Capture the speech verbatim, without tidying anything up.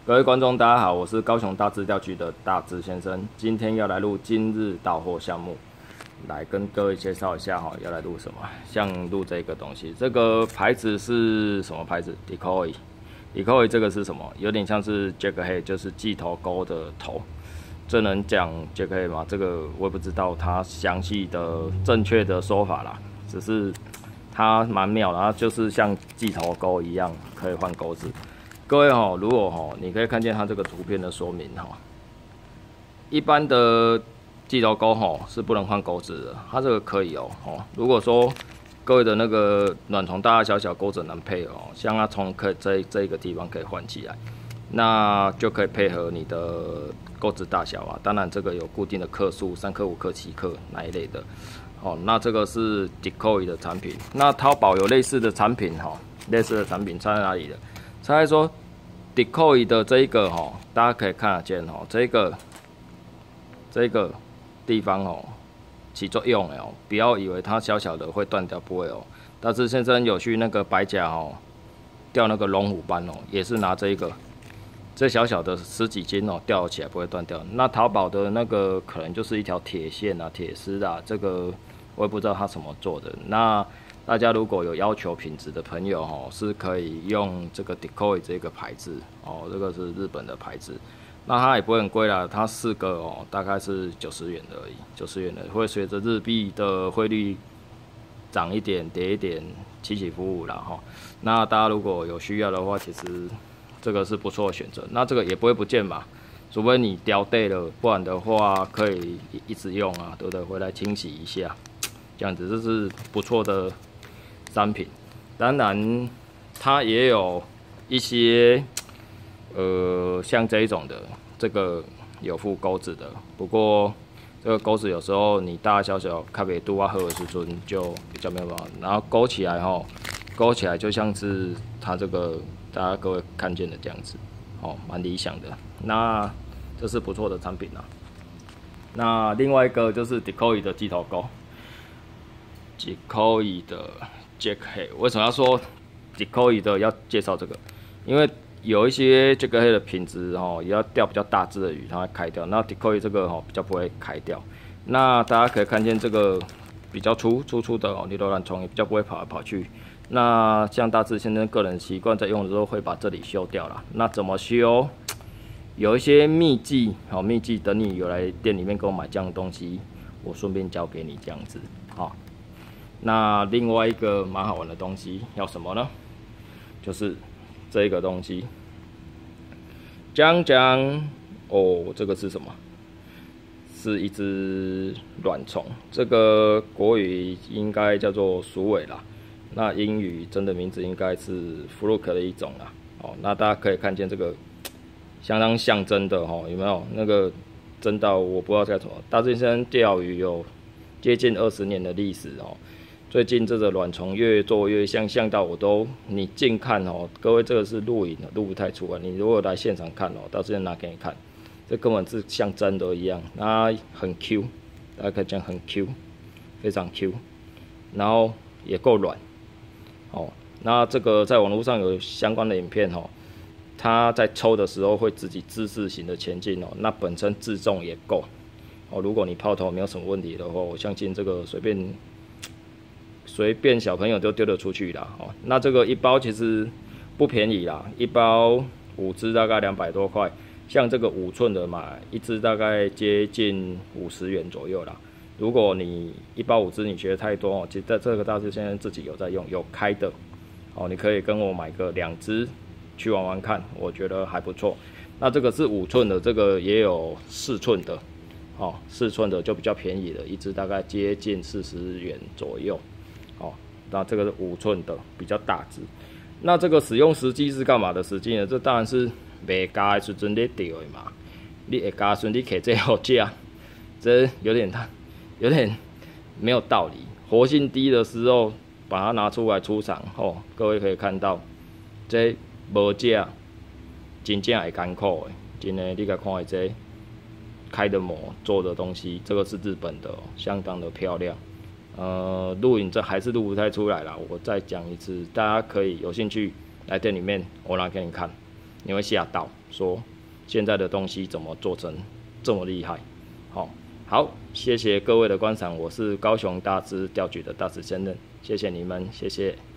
各位观众，大家好，我是高雄大资钓局的大资先生，今天要来录今日到货项目，来跟各位介绍一下哈，要来录什么？像录这个东西，这个牌子是什么牌子 ？Decoy。Decoy 这个是什么？有点像是 Jack Head， 就是鸡头钩的头。这能讲 Jack Head 吗？这个我也不知道它详细的正确的说法啦，只是它蛮妙的，它就是像鸡头钩一样，可以换钩子。各位哈，如果哈，你可以看见它这个图片的说明哈，一般的鸡头钩哈是不能换钩子的，它这个可以哦。哦，如果说各位的那个卵虫大大小小钩子难配哦，像它从可以这这一个地方可以换起来，那就可以配合你的钩子大小啊。当然这个有固定的克数，三克、五克、七克那一类的。哦，那这个是 Decoy 的产品。那淘宝有类似的产品哈，类似的产品差在哪里的？差在说 Decoy 的这一个哈，大家可以看得见哈，这个这个地方哦，起作用的哦，不要以为它小小的会断掉，不会哦。但是先生有去那个白甲哦，钓那个龙虎斑哦，也是拿这一个，这小小的十几斤哦，吊起来不会断掉。那淘宝的那个可能就是一条铁线啊、铁丝啊，这个我也不知道它怎么做的。那大家如果有要求品质的朋友哦，是可以用这个 Decoy 这个牌子哦，这个是日本的牌子。那它也不会很贵啦，它四个哦，大概是九十元的而已，九十元的，会随着日币的汇率涨一点、跌一点，起起伏伏啦哈。那大家如果有需要的话，其实这个是不错的选择。那这个也不会不见嘛，除非你掉对了，不然的话可以一直用啊，对不对？回来清洗一下，这样子这是不错的商品。当然，它也有一些呃像这一种的，这个有附钩子的，不过这个钩子有时候你大大小小咖啡度啊喝的时阵就比较没有办法，然后勾起来吼，勾起来就像是它这个大家各位看见的这样子，哦，蛮理想的。那这是不错的产品啦。那另外一个就是 Decoy 的鸡头钩 ，Decoy 的 Jack Head。为什么要说 Decoy 的要介绍这个？因为有一些 Jack Head 的品质哦，也要钓比较大只的鱼，它会开掉。那 Decoy 这个哦比较不会开掉。那大家可以看见这个比较粗粗粗的哦，你的卵虫也比较不会跑来跑去。那像大致先生个人习惯在用的时候会把这里修掉啦。那怎么修？有一些秘技，好秘技，等你有来店里面给我买这样的东西，我顺便教给你这样子，好。那另外一个蛮好玩的东西要什么呢？就是这个东西，讲讲哦，这个是什么？是一只卵虫，这个国语应该叫做鼠尾啦。那英语真的名字应该是 fluke 的一种啦。哦，那大家可以看见这个相当象征的哈，有没有？那个真到我不知道叫什么。大致先生钓鱼有接近二十年的历史哦。最近这个卵虫越做越像，像到我都你近看哦，各位这个是录影的，录不太出来。你如果来现场看哦，到时间拿给你看，这根本是像真的一样。那很 Q， 大家可以讲很 Q， 非常 Q， 然后也够软。哦，那这个在网络上有相关的影片哦，它在抽的时候会自己姿势型的前进哦，那本身自重也够哦。如果你抛投没有什么问题的话，我相信这个随便随便小朋友都丢得出去啦哦。那这个一包其实不便宜啦，一包五只大概两百多块，像这个五寸的买一只大概接近五十元左右啦。如果你一包五只你觉得太多哦，其实在这个大致现在自己有在用，有开的哦，你可以跟我买个两只去玩玩看，我觉得还不错。那这个是五寸的，这个也有四寸的，哦，四寸的就比较便宜了，一只大概接近四十元左右，哦，那这个是五寸的，比较大只。那这个使用时机是干嘛的时机呢？这当然是卖家的时阵你钓的嘛，你会加时你摕这好食，这有点太。有点没有道理，活性低的时候把它拿出来出厂哦，各位可以看到，这无价，真正会艰苦的，真的你甲看下这开的模做的东西，这个是日本的、哦，相当的漂亮。呃，录影这还是录不太出来啦，我再讲一次，大家可以有兴趣来店里面，我拿给你看。 你会吓到，说现在的东西怎么做成这么厉害？好、哦，好，谢谢各位的观赏，我是高雄大支钓局的大使先生，谢谢你们，谢谢。